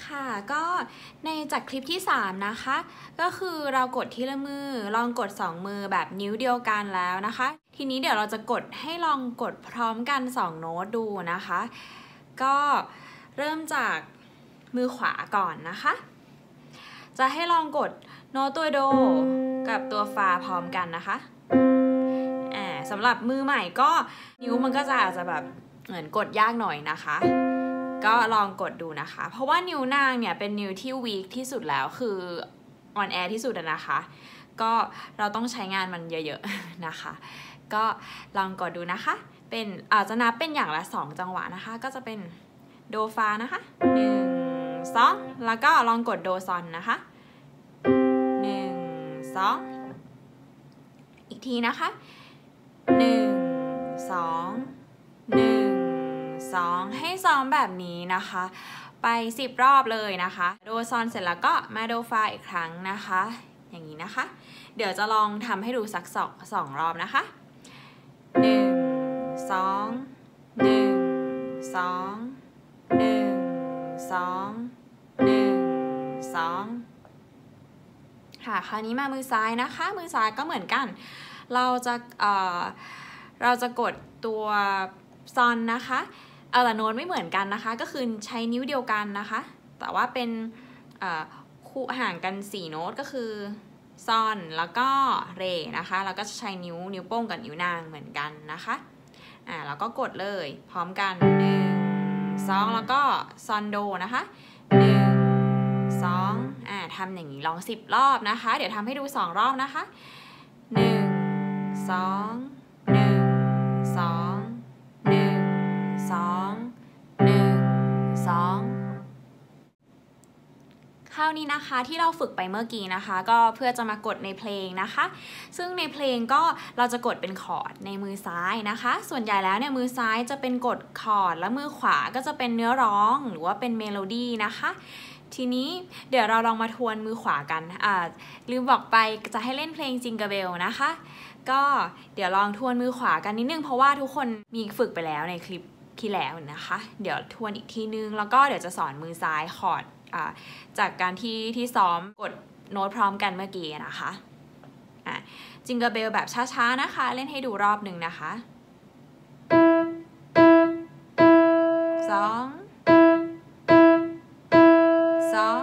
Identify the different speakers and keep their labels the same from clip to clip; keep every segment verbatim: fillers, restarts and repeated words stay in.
Speaker 1: ค่ะก็ในจากคลิปที่สามนะคะก็คือเรากดทีละมือลองกดสองมือแบบนิ้วเดียวกันแล้วนะคะทีนี้เดี๋ยวเราจะกดให้ลองกดพร้อมกันสองโน้ตดูนะคะก็เริ่มจากมือขวาก่อนนะคะจะให้ลองกดโน้ตตัวโดกับตัวฟาพร้อมกันนะคะอ่าสำหรับมือใหม่ก็นิ้วมันก็จะอาจจะแบบเหมือนกดยากหน่อยนะคะก็ลองกดดูนะคะเพราะว่านิ้วนางเนี่ยเป็นนิ้วที่วีคที่สุดแล้วคืออ่อนแอที่สุดนะคะก็เราต้องใช้งานมันเยอะๆนะคะก็ลองกดดูนะคะเป็นอาจจะนับเป็นอย่างละสองจังหวะนะคะก็จะเป็นโดฟานะคะหนึ่งสองแล้วก็ลองกดโดซอนนะคะหนึ่งสองอีกทีนะคะหนึ่งสองหนึ่งสองให้ซ้อมแบบนี้นะคะไปสิบรอบเลยนะคะโดซอนเสร็จแล้วก็มาโดฟาอีกครั้งนะคะอย่างนี้นะคะเดี๋ยวจะลองทำให้ดูสักสองสองรอบนะคะหนึ่งสองหนึ่งสองหนึ่งสองหนึ่งสองค่ะคราวนี้มามือซ้ายนะคะมือซ้ายก็เหมือนกันเราจะเอ่อเราจะกดตัวซอนนะคะเออแต่โน้ตไม่เหมือนกันนะคะก็คือใช้นิ้วเดียวกันนะคะแต่ว่าเป็นคู่ห่างกันสี่โน้ตก็คือซอนแล้วก็เรนะคะแล้วก็ใช้นิ้วนิ้วโป้งกับนิ้วนางเหมือนกันนะคะอ่าแล้วก็กดเลยพร้อมกันหนึ่งสองแล้วก็ซอนโดนะคะหนึ่งสองอ่าทำอย่างนี้ลองสิบรอบนะคะเดี๋ยวทำให้ดูสองรอบนะคะหนึ่งสองหนึ่งสองหนึ่งสองหนึ่งสองคราวนี้นะคะที่เราฝึกไปเมื่อกี้นะคะก็เพื่อจะมากดในเพลงนะคะซึ่งในเพลงก็เราจะกดเป็นคอร์ดในมือซ้ายนะคะส่วนใหญ่แล้วเนี่ยมือซ้ายจะเป็นกดคอร์ดแล้วมือขวาก็จะเป็นเนื้อร้องหรือว่าเป็นเมโลดี้นะคะทีนี้เดี๋ยวเราลองมาทวนมือขวากันอ่าลืมบอกไปจะให้เล่นเพลงจิงเกอร์เบลนะคะก็เดี๋ยวลองทวนมือขวากันนิดนึงเพราะว่าทุกคนมีฝึกไปแล้วในคลิปที่แล้วนะคะเดี๋ยวทวนอีกทีนึงแล้วก็เดี๋ยวจะสอนมือซ้ายคอร์ดจากการที่ที่ซ้อมกดโน้ตพร้อมกันเมื่อกี้นะคะจิงเกอร์เบลแบบช้าๆนะคะเล่นให้ดูรอบหนึ่งนะคะสองสอง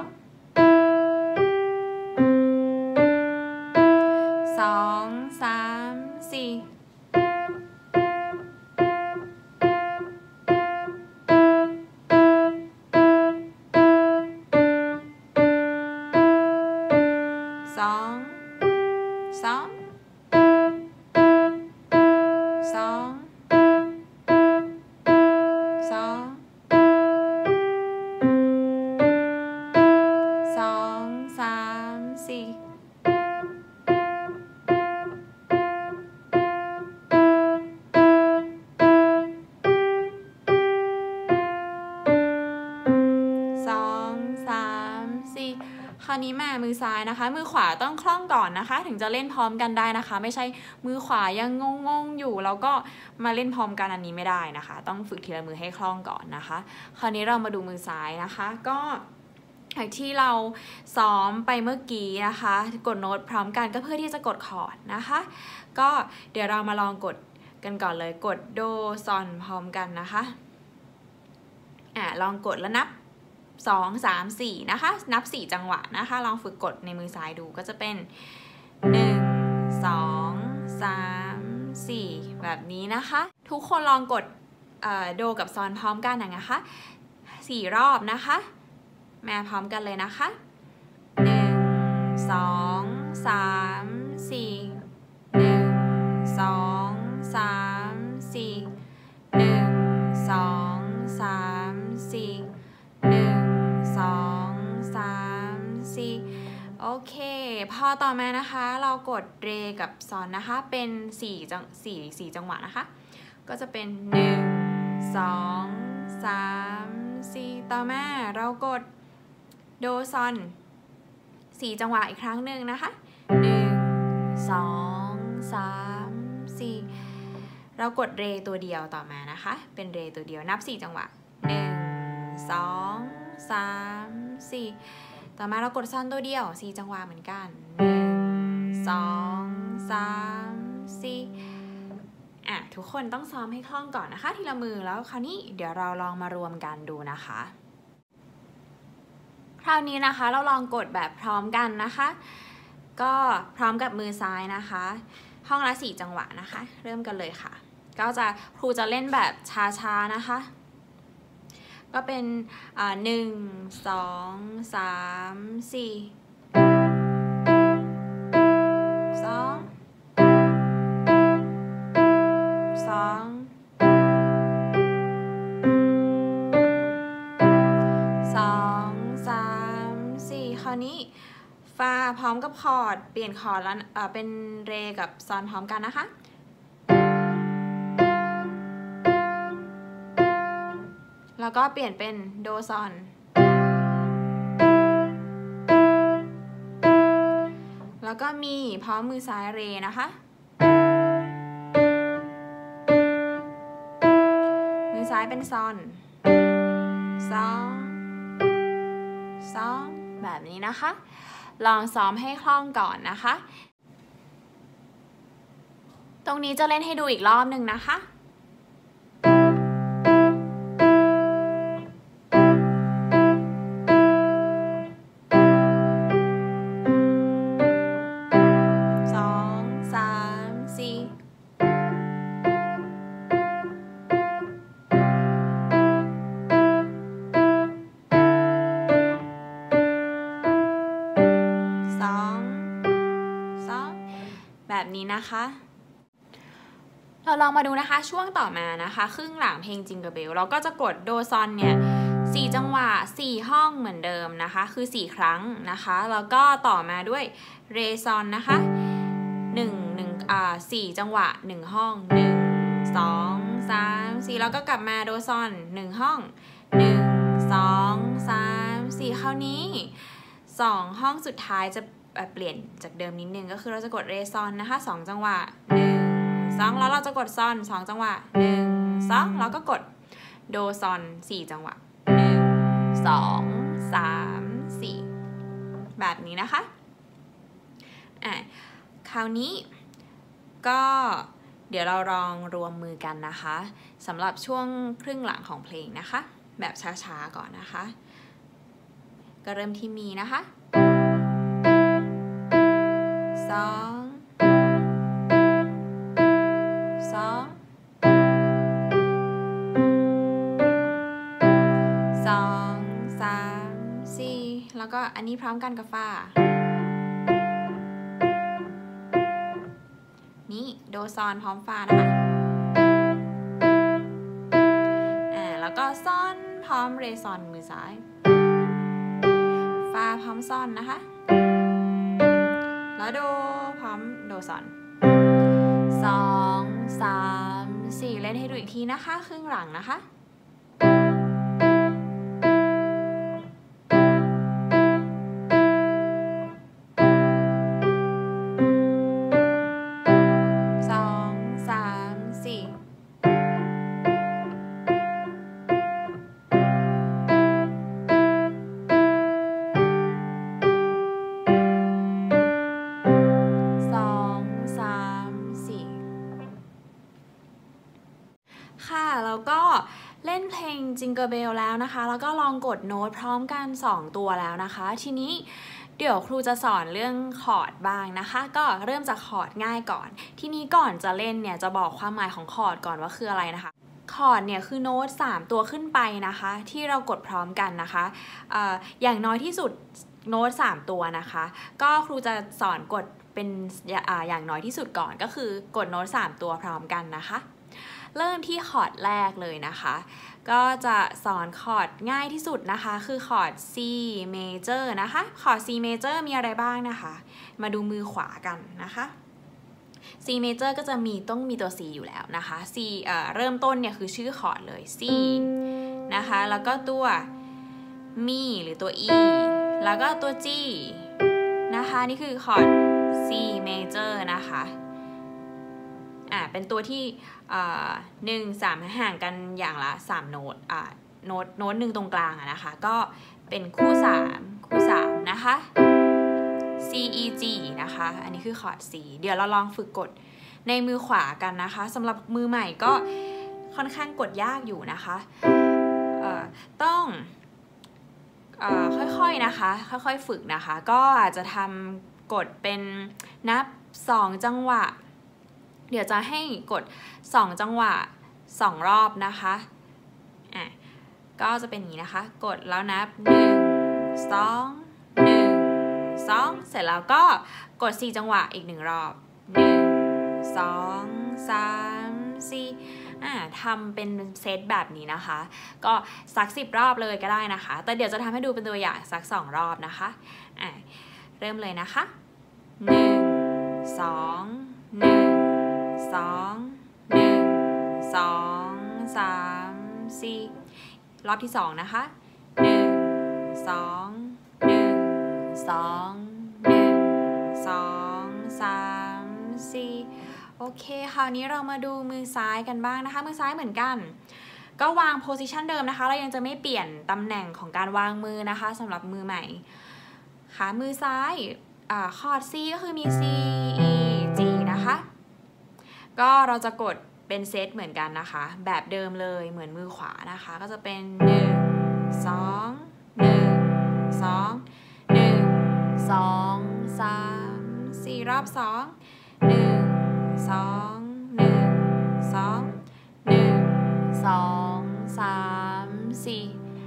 Speaker 1: สองสามสี่สองสองสองสองสองสามสี่สองสามสี่คราวนี้มามือซ้ายนะคะมือขวาต้องคล่องก่อนนะคะถึงจะเล่นพร้อมกันได้นะคะไม่ใช่มือขวายังงงๆอยู่แล้วก็มาเล่นพร้อมกันอันนี้ไม่ได้นะคะต้องฝึกทีละมือให้คล่องก่อนนะคะคราวนี้เรามาดูมือซ้ายนะคะก็อย่างที่เราซ้อมไปเมื่อกี้นะคะกดโน้ตพร้อมกันก็เพื่อที่จะกดคอร์ดนะคะก็เดี๋ยวเรามาลองกดกันก่อนเลยกดโดซอนพร้อมกันนะคะอ่าลองกดแล้วนับสอง สาม สี่นะคะนับสี่จังหวะนะคะลองฝึกกดในมือซ้ายดูก็จะเป็นหนึ่ง สอง สาม สี่แบบนี้นะคะทุกคนลองกดโดกับซอนพร้อมกันนะคะสี่รอบนะคะมาพร้อมกันเลยนะคะหนึ่ง สอง สาม สี่ หนึ่ง สอง สาม สี่ หนึ่ง สอง สาม สี่ หนึ่ง สอง สาม สี่โอเคพอต่อมานะคะเรากดเรกับซอนนะคะเป็นสี่จังสี่สี่จังหวะนะคะก็จะเป็นหนึ่ง สอง สาม สี่ต่อมาเรากดโดซอนสี่จังหวะอีกครั้งหนึ่งนะคะหนึ่ง สอง สาม สี่เรากดเรตัวเดียวต่อมานะคะเป็นเรตัวเดียวนับสี่จังหวะหนึ่ง สอง สสาม สี่ต่อมาเรากดซ่อนตัวเดียวสี่จังหวะเหมือนกันหนึ่ง สอง สาม สี่อ่ะทุกคนต้องซ้อมให้คล่องก่อนนะคะทีละมือแล้วคราวนี้เดี๋ยวเราลองมารวมกันดูนะคะคราวนี้นะคะเราลองกดแบบพร้อมกันนะคะก็พร้อมกับมือซ้ายนะคะห้องละสี่จังหวะนะคะเริ่มกันเลยค่ะก็จะครูจะเล่นแบบช้าๆนะคะก็เป็นอ่าหนึ่ง สอง สาม สี่สองสองสองสามสี่คราวนี้ฟาพร้อมกับคอร์ดเปลี่ยนคอร์ดแล้วเอ่อเป็นเรกับซอนพร้อมกันนะคะแล้วก็เปลี่ยนเป็นโดซอนแล้วก็มีพร้อมมือซ้ายเรนะคะมือซ้ายเป็นซอนสองสองแบบนี้นะคะลองซ้อมให้คล่องก่อนนะคะตรงนี้จะเล่นให้ดูอีกรอบหนึ่งนะคะสอง สาม สี่แบบนี้นะคะเราลองมาดูนะคะช่วงต่อมานะคะครึ่งหลังเพลงจิงเกิลเบลเราก็จะกดโดซอนเนี่ยสี่จังหวะสี่ห้องเหมือนเดิมนะคะคือสี่ครั้งนะคะแล้วก็ต่อมาด้วยเรซอนนะคะหนึ่ง หนึ่งอ่าสี่จังหวะหนึ่งห้องหนึ่ง สอง สาม สี่แล้วก็กลับมาโดซอนหนึ่งห้องหนึ่ง สอง สาม สี่คราวนี้สองห้องสุดท้ายจะเปลี่ยนจากเดิมนิดนึงก็คือเราจะกดเรซอนนะคะสองจังหวะหนึ่ง สองแล้วเราจะกดซอนสองจังหวะหนึ่ง สองแล้วก็กดโดซอนสี่จังหวะหนึ่ง สอง สาม สี่แบบนี้นะคะอ่ะคราวนี้ก็เดี๋ยวเราลองรวมมือกันนะคะสำหรับช่วงครึ่งหลังของเพลงนะคะแบบช้าๆก่อนนะคะก็เริ่มที่มีนะคะสองสองสองสามสี่แล้วก็อันนี้พร้อมกันกับฟานี่โดซอนพร้อมฟานะคะอ่าแล้วก็ซอนพร้อมเรซอนมือซ้ายฟาพร้อมซอนนะคะแล้วโดพร้อมโดซอนสอง สาม สี่เล่นให้ดูอีกทีนะคะครึ่งหลังนะคะสอง สาม สี่ค่ะแล้วก็เล่นเพลงจิงเกิลเบลแล้วนะคะแล้วก็ลองกดโน้ตพร้อมกันสองตัวแล้วนะคะทีนี้เดี๋ยวครูจะสอนเรื่องคอร์ดบ้างนะคะก็เริ่มจากคอร์ดง่ายก่อนทีนี้ก่อนจะเล่นเนี่ยจะบอกความหมายของคอร์ดก่อนว่าคืออะไรนะคะคอร์ดเนี่ยคือโน้ตสามตัวขึ้นไปนะคะที่เรากดพร้อมกันนะคะเอ่ออย่างน้อยที่สุดโน้ตสามตัวนะคะก็ครูจะสอนกดเป็นอย่างน้อยที่สุดก่อนก็คือกดโน้ตสามตัวพร้อมกันนะคะเริ่มที่คอร์ดแรกเลยนะคะก็จะสอนคอร์ดง่ายที่สุดนะคะคือคอร์ด C major นะคะคอร์ด C major มีอะไรบ้างนะคะมาดูมือขวากันนะคะ C major ก็จะมีต้องมีตัว C อยู่แล้วนะคะ C เอ่อเริ่มต้นเนี่ยคือชื่อคอร์ดเลย C นะคะแล้วก็ตัวมีหรือตัว E แล้วก็ตัว G นะคะนี่คือคอร์ด C major นะคะอ่าเป็นตัวที่หนึ่ง สามห่างกันอย่างละสามโน้ตอ่าโน้ตโน้ตหนึ่งตรงกลางอะนะคะก็เป็นคู่สามคู่สามนะคะ C E G นะคะอันนี้คือคอร์ด C เดี๋ยวเราลองฝึกกดในมือขวากันนะคะสำหรับมือใหม่ก็ค่อนข้างกดยากอยู่นะคะต้องเอ่อค่อยๆนะคะค่อยๆฝึกนะคะก็อาจจะทำกดเป็นนับสองจังหวะเดี๋ยวจะให้กดสองจังหวะสองรอบนะคะอ่ะก็จะเป็นอย่างนี้นะคะกดแล้วนับหนึ่ง สอง หนึ่ง สองเสร็จแล้วก็กดสี่จังหวะอีกหนึ่งรอบหนึ่ง สอง สาม สี่อ่าทำเป็นเซตแบบนี้นะคะก็สักสิบรอบเลยก็ได้นะคะแต่เดี๋ยวจะทำให้ดูเป็นตัวอย่างสักสองรอบนะคะอ่าเริ่มเลยนะคะหนึ่ง สอง หนึ่ง สอง หนึ่ง สอง สาม สี่รอบที่สองนะคะหนึ่ง สอง หนึ่ง สอง หนึ่ง สอง สาม สี่โอเคคราวนี้เรามาดูมือซ้ายกันบ้างนะคะมือซ้ายเหมือนกันก็วางโพสิชันเดิมนะคะเรายังจะไม่เปลี่ยนตำแหน่งของการวางมือนะคะสำหรับมือใหม่ขามือซ้ายคอร์ด C ก็คือมี C E G นะคะก็เราจะกดเป็นเซตเหมือนกันนะคะแบบเดิมเลยเหมือนมือขวานะคะก็จะเป็นหนึ่ง สอง หนึ่ง สอง หนึ่ง สอง สาม สี่รอบสองหนึ่ง สอง หนึ่ง สอง หนึ่ง สอง สาม สี่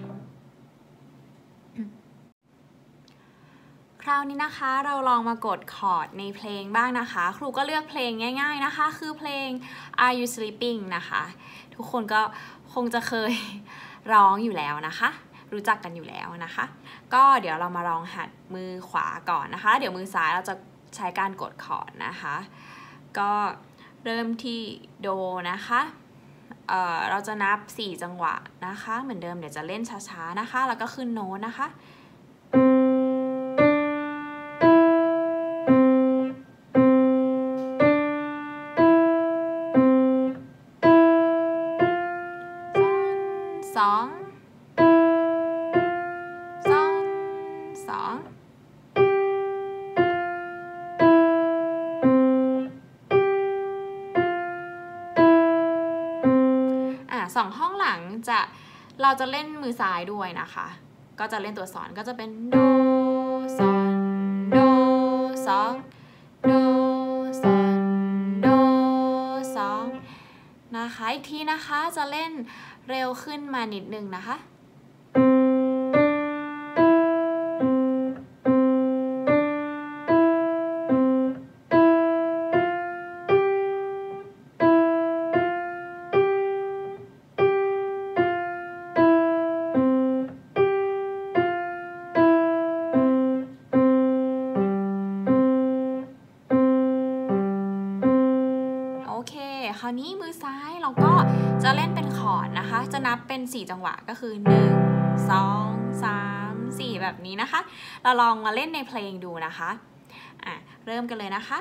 Speaker 1: คราวนี้นะคะเราลองมากดคอร์ดในเพลงบ้างนะคะครูก็เลือกเพลงง่ายๆนะคะคือเพลง Are You Sleeping นะคะทุกคนก็คงจะเคยร้องอยู่แล้วนะคะรู้จักกันอยู่แล้วนะคะก็เดี๋ยวเรามาลองหัดมือขวาก่อนนะคะเดี๋ยวมือซ้ายเราจะใช้การกดคอร์ดนะคะก็เริ่มที่โดนะคะเอ่อเราจะนับสี่จังหวะนะคะเหมือนเดิมเดี๋ยวจะเล่นช้าๆนะคะแล้วก็ขึ้นโน้ตนะคะสองสองสองอ่ะสองห้องหลังจะเราจะเล่นมือซ้ายด้วยนะคะก็จะเล่นตัวสอนก็จะเป็นโดซอนโดสองโดซอนโดสองนะคะอีกทีนะคะจะเล่นเร็วขึ้นมานิดนึงนะคะคราวนี้มือซ้ายเราก็จะเล่นเป็นคอร์ดนะคะจะนับเป็นสี่จังหวะก็คือหนึ่ง สอง สาม สี่แบบนี้นะคะเราลองมาเล่นในเพลงดูนะคะอ่ะเริ่มกันเลยนะคะ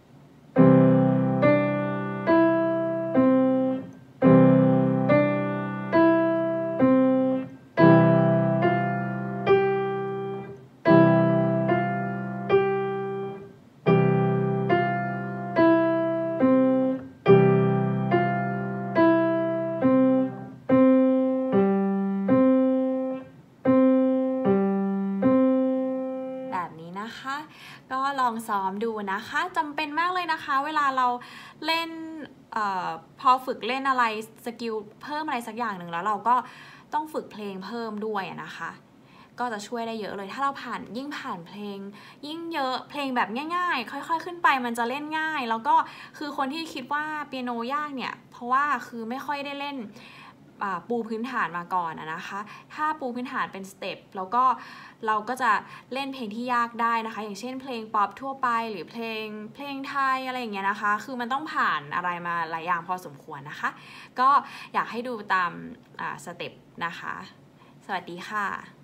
Speaker 1: ก็ลองซ้อมดูนะคะจำเป็นมากเลยนะคะเวลาเราเล่นเอ่อพอฝึกเล่นอะไรสกิลเพิ่มอะไรสักอย่างหนึ่งแล้วเราก็ต้องฝึกเพลงเพิ่มด้วยนะคะก็จะช่วยได้เยอะเลยถ้าเราผ่านยิ่งผ่านเพลงยิ่งเยอะเพลงแบบง่ายๆค่อยๆขึ้นไปมันจะเล่นง่ายแล้วก็คือคนที่คิดว่าเปียโนยากเนี่ยเพราะว่าคือไม่ค่อยได้เล่นปูพื้นฐานมาก่อนนะคะถ้าปูพื้นฐานเป็นสเต็ปแล้วก็เราก็จะเล่นเพลงที่ยากได้นะคะอย่างเช่นเพลงป๊อปทั่วไปหรือเพลงเพลงไทยอะไรอย่างเงี้ยนะคะคือมันต้องผ่านอะไรมาหลายอย่างพอสมควรนะคะก็อยากให้ดูตามสเต็ปนะคะสวัสดีค่ะ